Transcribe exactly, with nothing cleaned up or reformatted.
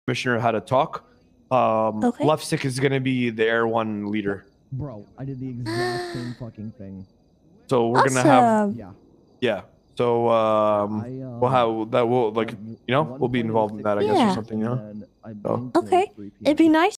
commissioner how to talk. Um, Okay. Lovesick is gonna be the Air One leader. Bro, I did the exact same fucking thing. So we're awesome. gonna have Yeah. yeah. So um, I, uh, we'll have that. Will like I- you know one we'll be point involved in that, I guess, Yeah. or something. You know. and I So. blinked and it was Okay. three P M It'd be nice